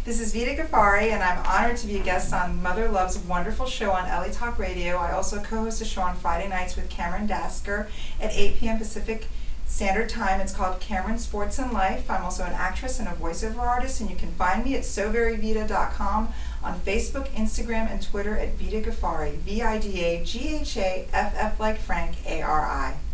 This is Vida Ghaffari, and I'm honored to be a guest on Mother Love's wonderful show on LA Talk Radio. I also co-host a show on Friday nights with Cameron Dasker at 8 p.m. Pacific Standard Time. It's called Cameron Sports and Life. I'm also an actress and a voiceover artist, and you can find me at soveryvida.com, on Facebook, Instagram, and Twitter at Vida Ghaffari, Vidaghaff like Frank, ARI.